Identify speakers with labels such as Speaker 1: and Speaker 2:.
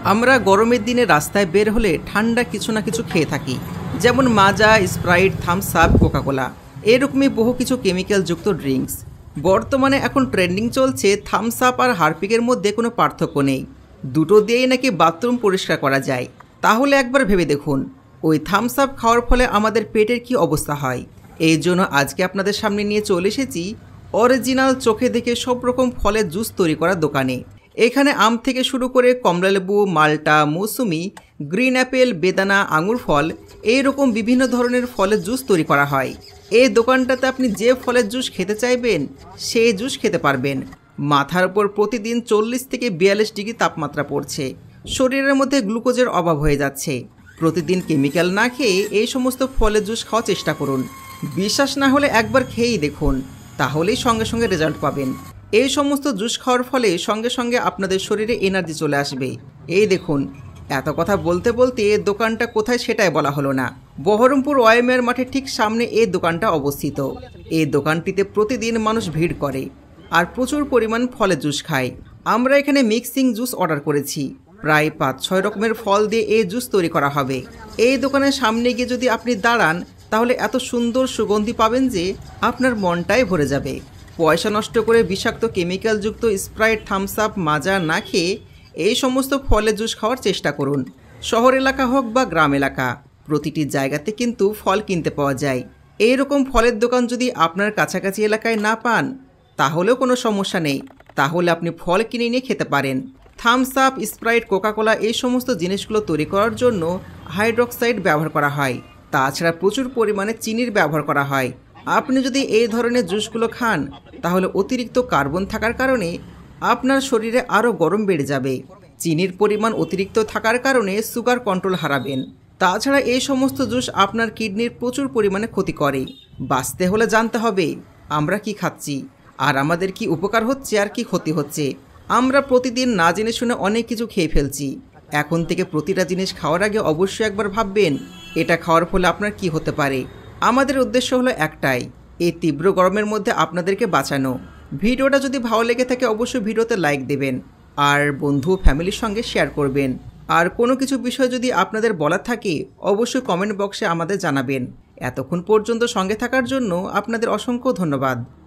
Speaker 1: আমরা গরমের দিনে রাস্তায় বের হলে ঠান্ডা কিছু না কিছু খেয়ে থাকি, যেমন মাজা, স্প্রাইট, থামস আপ, কোকাকোলা। এরকমই বহু কিছু কেমিক্যালযুক্ত ড্রিঙ্কস। বর্তমানে এখন ট্রেন্ডিং চলছে থামস আপ আর হারপিকের মধ্যে কোনো পার্থক্য নেই, দুটো দিয়েই নাকি বাথরুম পরিষ্কার করা যায়। তাহলে একবার ভেবে দেখুন ওই থামস আপ খাওয়ার ফলে আমাদের পেটের কি অবস্থা হয়। এই জন্য আজকে আপনাদের সামনে নিয়ে চলে এসেছি অরিজিনাল চোখে দেখে সব রকম ফলের জুস তৈরি করা দোকানে। এখানে আম থেকে শুরু করে কমলালেবু, মাল্টা, মৌসুমি, গ্রিন অ্যাপেল, বেদানা, আঙুর ফল, এইরকম বিভিন্ন ধরনের ফলের জুস তৈরি করা হয়। এই দোকানটাতে আপনি যে ফলের জুস খেতে চাইবেন সেই জুস খেতে পারবেন। মাথার উপর প্রতিদিন 40 থেকে 42 ডিগ্রি তাপমাত্রা পড়ছে, শরীরের মধ্যে গ্লুকোজের অভাব হয়ে যাচ্ছে। প্রতিদিন কেমিক্যাল না খেয়ে এই সমস্ত ফলের জুস খাওয়ার চেষ্টা করুন। বিশ্বাস না হলে একবার খেয়েই দেখুন, তাহলেই সঙ্গে সঙ্গে রেজাল্ট পাবেন। এই সমস্ত জুস খাওয়ার ফলে সঙ্গে সঙ্গে আপনাদের শরীরে এনার্জি চলে আসবে। এই দেখুন, এত কথা বলতে বলতে দোকানটা কোথায় সেটাই বলা হলো না। বহরমপুর ওয়াইমের মাঠের ঠিক সামনে এই দোকানটা অবস্থিত। এই দোকানটিতে প্রতিদিন মানুষ ভিড় করে আর প্রচুর পরিমাণ ফলের জুস খায়। আমরা এখানে মিক্সিং জুস অর্ডার করেছি, প্রায় 5-6 রকমের ফল দিয়ে এই জুস তৈরি করা হবে। এই দোকানের সামনে গিয়ে যদি আপনি দাঁড়ান তাহলে এত সুন্দর সুগন্ধি পাবেন যে আপনার মনটাই ভরে যাবে। পয়সা নষ্ট করে বিষাক্ত কেমিক্যালযুক্ত স্প্রাইট, থামস আপ, মাজা না খেয়ে এই সমস্ত ফলের জুস খাওয়ার চেষ্টা করুন। শহর এলাকা হোক বা গ্রাম এলাকা, প্রতিটি জায়গাতে কিন্তু ফল কিনতে পাওয়া যায়। এই রকম ফলের দোকান যদি আপনার কাছাকাছি এলাকায় না পান তাহলেও কোনো সমস্যা নেই, তাহলে আপনি ফল কিনে নিয়ে খেতে পারেন। থামস আপ, স্প্রাইট, কোকাকোলা এই সমস্ত জিনিসগুলো তৈরি করার জন্য হাইড্রক্সাইড ব্যবহার করা হয়, তাছাড়া প্রচুর পরিমাণে চিনির ব্যবহার করা হয়। আপনি যদি এই ধরনের জুসগুলো খান তাহলে অতিরিক্ত কার্বন থাকার কারণে আপনার শরীরে আরও গরম বেড়ে যাবে। চিনির পরিমাণ অতিরিক্ত থাকার কারণে সুগার কন্ট্রোল হারাবেন। তাছাড়া এই সমস্ত জুস আপনার কিডনির প্রচুর পরিমাণে ক্ষতি করে। বাঁচতে হলে জানতে হবে আমরা কি খাচ্ছি আর আমাদের কি উপকার হচ্ছে আর কি ক্ষতি হচ্ছে। আমরা প্রতিদিন না জেনে শুনে অনেক কিছু খেয়ে ফেলছি। এখন থেকে প্রতিটা জিনিস খাওয়ার আগে অবশ্যই একবার ভাববেন এটা খাওয়ার ফলে আপনার কি হতে পারে। আমাদের উদ্দেশ্য হলো একটাই, এই তীব্র গরমের মধ্যে আপনাদেরকে বাঁচানো। ভিডিওটা যদি ভালো লেগে থাকে অবশ্যই ভিডিওতে লাইক দেবেন আর বন্ধু ফ্যামিলির সঙ্গে শেয়ার করবেন। আর কোনো কিছু বিষয় যদি আপনাদের বলার থাকে অবশ্যই কমেন্ট বক্সে আমাদের জানাবেন। এতক্ষণ পর্যন্ত সঙ্গে থাকার জন্য আপনাদের অসংখ্য ধন্যবাদ।